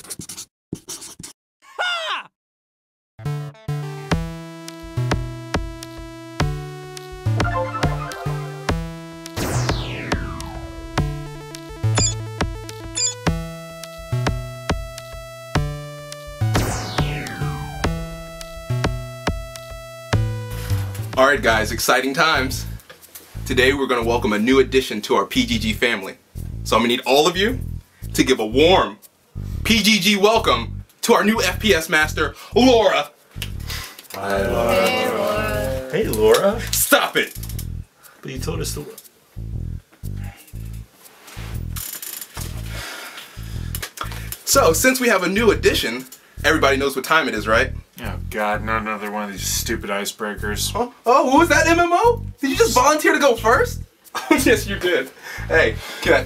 Ha! Alright guys, exciting times. Today we're going to welcome a new addition to our PGG family. So I'm going to need all of you to give a warm PGG welcome to our new FPS master, Lora. Hi, Laura. Hey, Lora. Hey, Laura. Stop it! But you told us to... So, since we have a new addition, everybody knows what time it is, right? Oh god, not another one of these stupid icebreakers. Oh, who was that, MMO? Did you just volunteer to go first? Oh, yes, you did. Hey, catch.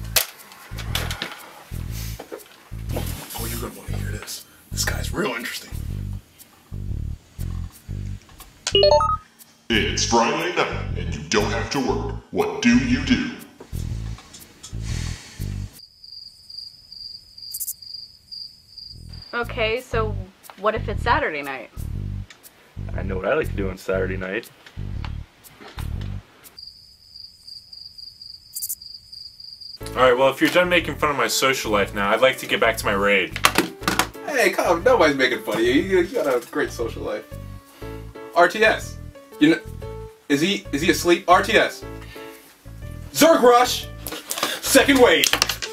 Oh, you're gonna want to hear this. This guy's real interesting. It's Friday night, and you don't have to work. What do you do? Okay, so what if it's Saturday night? I know what I like to do on Saturday night. Alright, well if you're done making fun of my social life now, I'd like to get back to my raid. Hey, come on, nobody's making fun of you. You got a great social life. RTS. You know, is he asleep? RTS. Zerg rush. Second wave.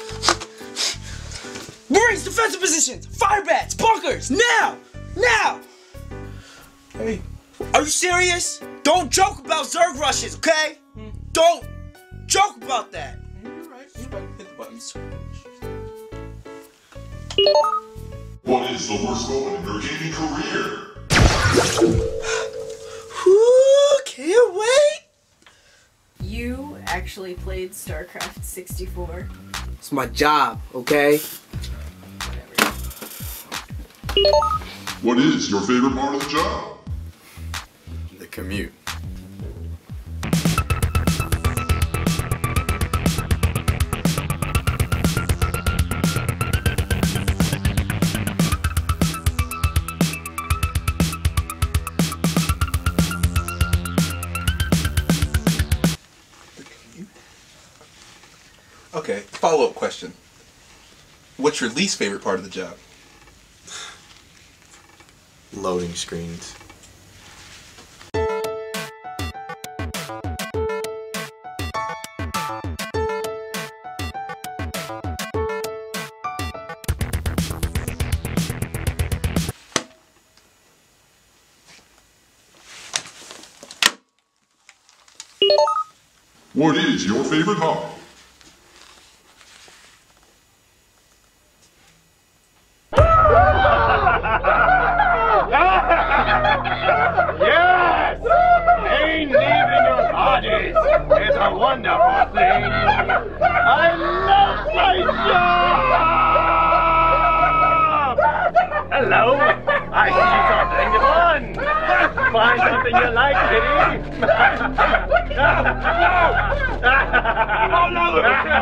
Marines, defensive positions! Fire bats! Bunkers! Now! Now! Hey. Are you serious? Don't joke about Zerg rushes, okay? Don't joke about that! You're right. Hit the buttons. What is the worst moment in your gaming career? Ooh, can't wait! You actually played StarCraft 64. It's my job, okay? What is your favorite part of the job? The commute. Okay, follow-up question. What's your least favorite part of the job? Loading screens. What is your favorite hobby? Yes! Ain't leaving your bodies is a wonderful thing. I love my job! Hello, I see something fun. Find something you like, kitty. Oh no!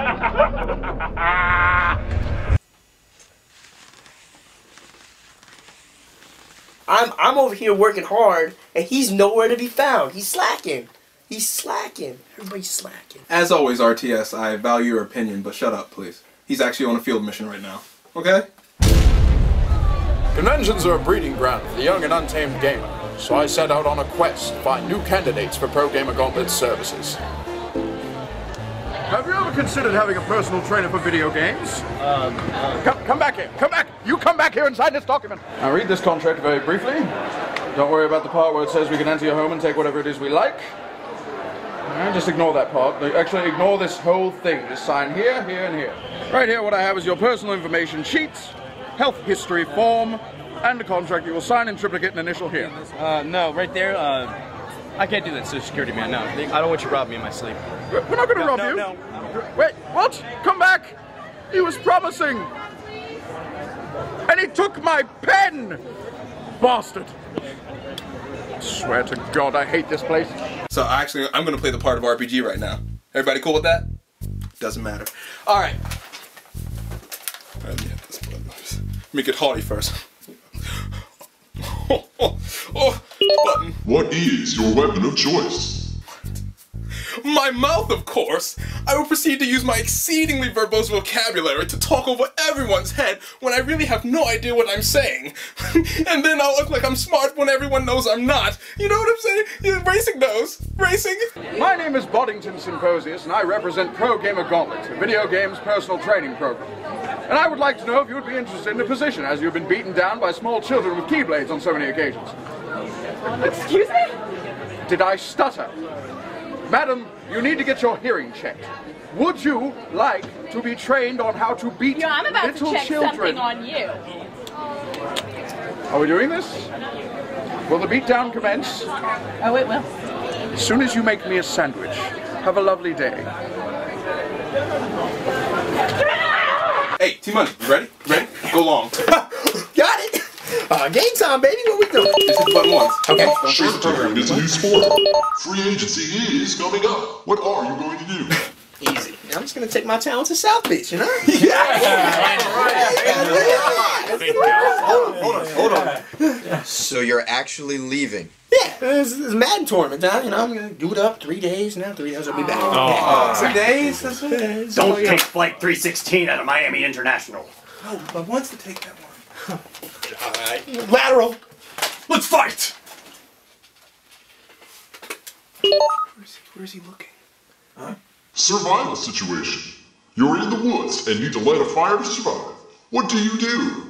I'm over here working hard, and he's nowhere to be found. He's slacking. He's slacking. Everybody's slacking. As always, RTS, I value your opinion, but shut up, please. He's actually on a field mission right now. Okay? Conventions are a breeding ground for the young and untamed gamer, so I set out on a quest to find new candidates for Pro Gamer Gauntlet's services. Have you ever considered having a personal trainer for video games? Come back here. Come back. You come back here and sign this document. Now read this contract very briefly. Don't worry about the part where it says we can enter your home and take whatever it is we like. Just ignore that part. Actually, ignore this whole thing. Just sign here, here, and here. Right here, what I have is your personal information sheets, health history form, and a contract you will sign in triplicate and initial here. No, right there, I can't do that, Social Security man, no. I don't want you to rob me in my sleep. We're not going to rob you. No. Wait, what? Come back! He was promising! And he took my pen! Bastard! I swear to God, I hate this place. So actually, I'm going to play the part of RPG right now. Everybody cool with that? Doesn't matter. Alright. Let me hit this button. Let me get haughty first. Button. What is your weapon of choice? My mouth, of course! I will proceed to use my exceedingly verbose vocabulary to talk over everyone's head when I really have no idea what I'm saying. And then I'll look like I'm smart when everyone knows I'm not. You know what I'm saying? Yeah, racing knows. Racing. My name is Boddington Symposius, and I represent Pro Gamer Gauntlet, a video games personal training program. And I would like to know if you would be interested in a position, as you've been beaten down by small children with keyblades on so many occasions. Excuse me? Did I stutter? Madam, you need to get your hearing checked. Would you like to be trained on how to beat Yeah, I'm about little to check children? something on you. Are we doing this? Will the beatdown commence? Oh, it will. As soon as you make me a sandwich. Have a lovely day. Hey, T-Money, you ready? Ready? Go long. Got it! Game time, baby. What we doing? Just hit the button once. Okay. Don't freeze the Shark program. Tank is a new sport. Free agency is coming up. What are you going to do? Easy. I'm just gonna take my talent to South Beach, you know? Hold on. So you're actually leaving? Yeah, this is Madden tournament now. You know, I'm gonna do it up 3 days. Now 3 days I'll be back. 3 days? That's it. Don't take Flight 316 out of Miami International. No, but wants to take that one. Alright. Lateral. Let's fight! Where is he looking? Survival situation. You're in the woods and need to light a fire to survive. What do you do?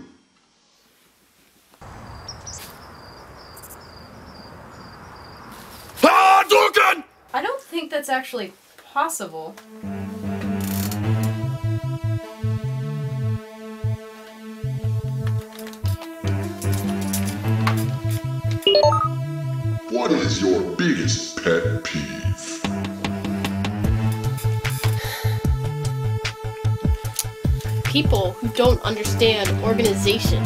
I don't think that's actually possible. What is your biggest pet peeve? People who don't understand organization.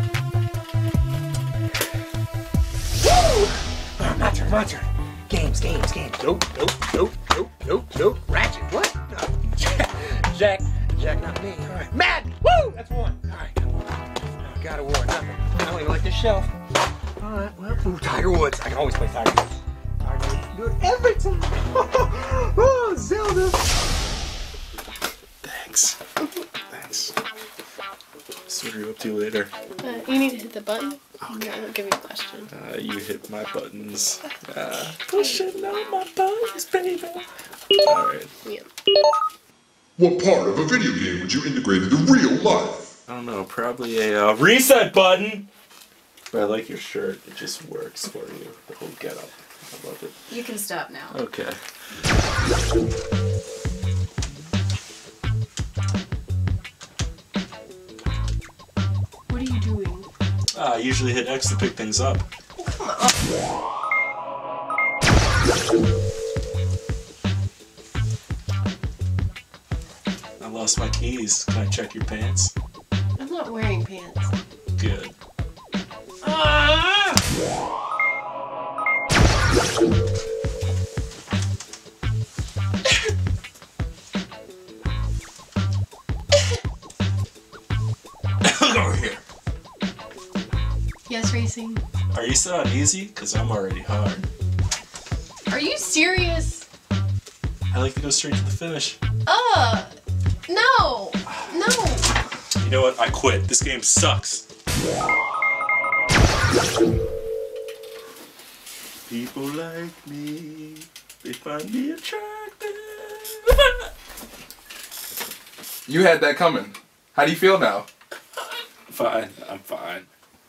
Woo! My turn. Games. Nope. Ratchet, what? No. Jack, not me. Alright. Mad! Woo! That's one. Alright, got a award, nothing. I don't even like this shelf. Alright, well, ooh, Tiger Woods. I can always play Tiger Woods. Tiger Woods, do it every time. Oh, Zelda. Thanks. See what you're up to later. You need to hit the button. Okay. I'll give you a question. You hit my buttons. Pushing on my buttons, baby. Alright. Yeah. What part of a video game would you integrate into real life? I don't know, probably a reset button! But I like your shirt, it just works for you. The whole getup. I love it. You can stop now. Okay. What are you doing? I usually hit X to pick things up. I lost my keys. Can I check your pants? I'm not wearing pants. Good. Over here. Yes, racing. Are you so uneasy? Because I'm already hard. Are you serious? I like to go straight to the finish. No. You know what? I quit. This game sucks. People like me, they find me attractive. You had that coming. How do you feel now? Fine. I'm fine.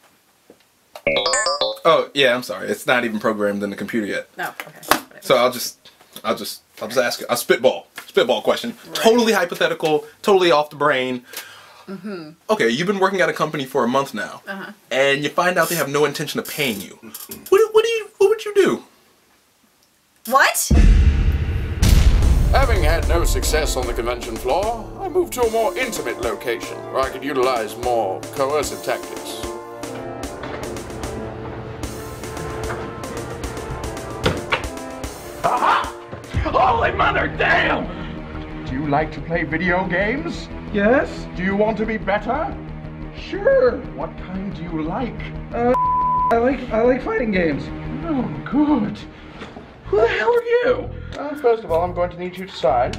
Oh, yeah, I'm sorry. It's not even programmed in the computer yet. No, okay. So I'll just ask you. I'll spitball question. Right. Totally hypothetical, totally off the brain. Mm-hmm. Okay, you've been working at a company for a month now, and you find out they have no intention of paying you. What would you do? What? Having had no success on the convention floor, I moved to a more intimate location where I could utilize more coercive tactics. Aha! Holy mother damn! Do you like to play video games? Yes. Do you want to be better? Sure. What kind do you like? I like fighting games. Oh, good. Who the hell are you? First of all, I'm going to need you to sign.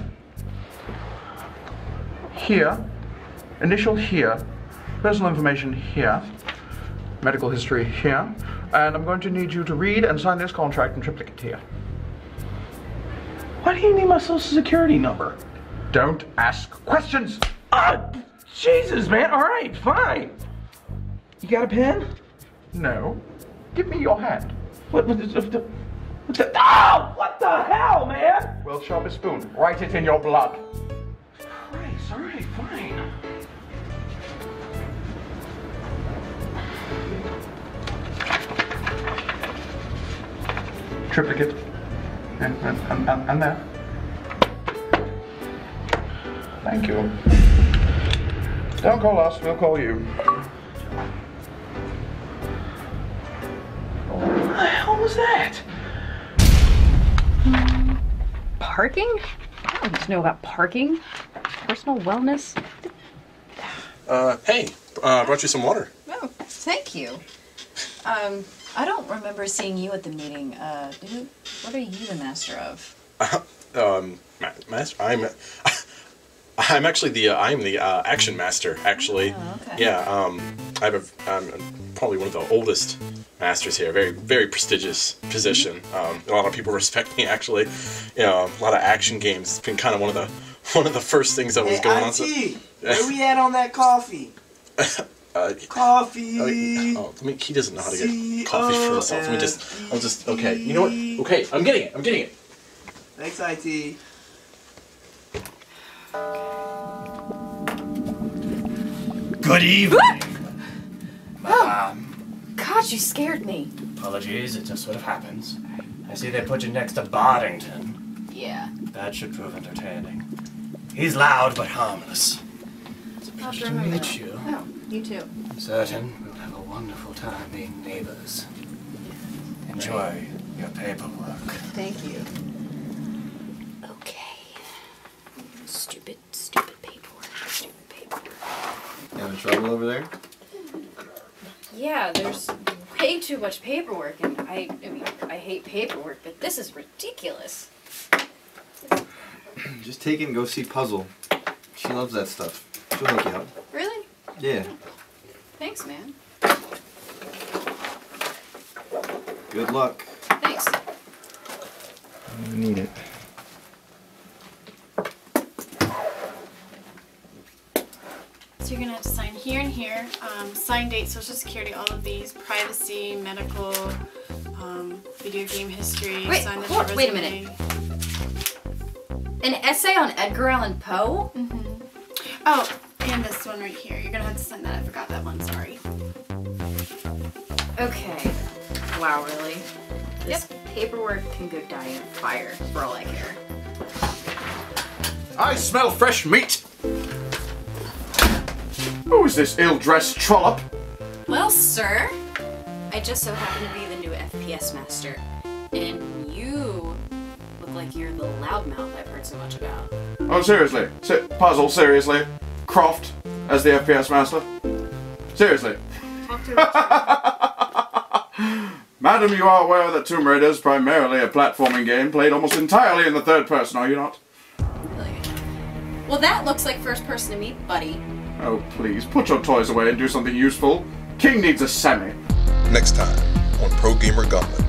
Here. Initial here. Personal information here. Medical history here. And I'm going to need you to read and sign this contract in triplicate here. Why do you need my social security number? Don't ask questions. Jesus, man. All right, fine. You got a pen? No. Give me your hand. What the hell, man? Well, sharp as spoon. Write it in your blood. Christ, all right, fine. Triplicate. And there. Thank you. Don't call us, we'll call you. What the hell was that? Parking? I don't just know about parking. Personal wellness. Hey, brought you some water. Oh, thank you. I don't remember seeing you at the meeting. What are you the master of? Master? I'm actually the action master, actually. Oh, okay. Yeah, I'm probably one of the oldest masters here. Very, very prestigious position. A lot of people respect me, actually. You know, a lot of action games. It's been kind of one of the first things that was going on. So, where we at on that coffee? Coffee. He doesn't know how to get coffee for himself. Okay. You know what? Okay, I'm getting it. Thanks, IT. Good evening. God, you scared me. Apologies, it just sort of happens. I see they put you next to Boddington. Yeah. That should prove entertaining. He's loud but harmless. It's a pleasure to meet you. Oh, you too. I'm certain we'll have a wonderful time being neighbors. Enjoy your paperwork. Thank you. Okay. Stupid paperwork. You having trouble over there? Yeah, there's way too much paperwork, and I mean, I hate paperwork, but this is ridiculous. Just take it and go see Puzzle. She loves that stuff. She'll hook you up. Really? Yeah. Thanks, man. Good luck. Thanks. I need it. So you're gonna have to sign here and here. Sign date, social security, all of these, privacy, medical, video game history. Wait, sign hold on, wait a minute. An essay on Edgar Allan Poe? Mm-hmm. Oh, and this one right here. You're gonna have to sign that. I forgot that one. Sorry. Okay. Wow, really? This paperwork can go die in a fire, for all I care. I smell fresh meat! Who is this ill-dressed trollop? Well, sir, I just so happen to be the new FPS master, and you look like you're the loudmouth I've heard so much about. Oh, seriously? Puzzle, seriously? Croft as the FPS master? Seriously? Talk to Madam, you are aware that Tomb Raider is primarily a platforming game played almost entirely in the third person, are you not? Really? Well, that looks like first person to me, buddy. Oh, please, put your toys away and do something useful. King needs a semi. Next time on Pro Gamer Gauntlet.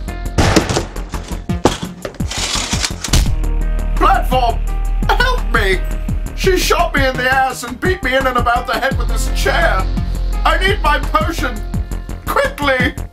Platform! Help me! She shot me in the ass and beat me in and about the head with this chair. I need my potion! Quickly!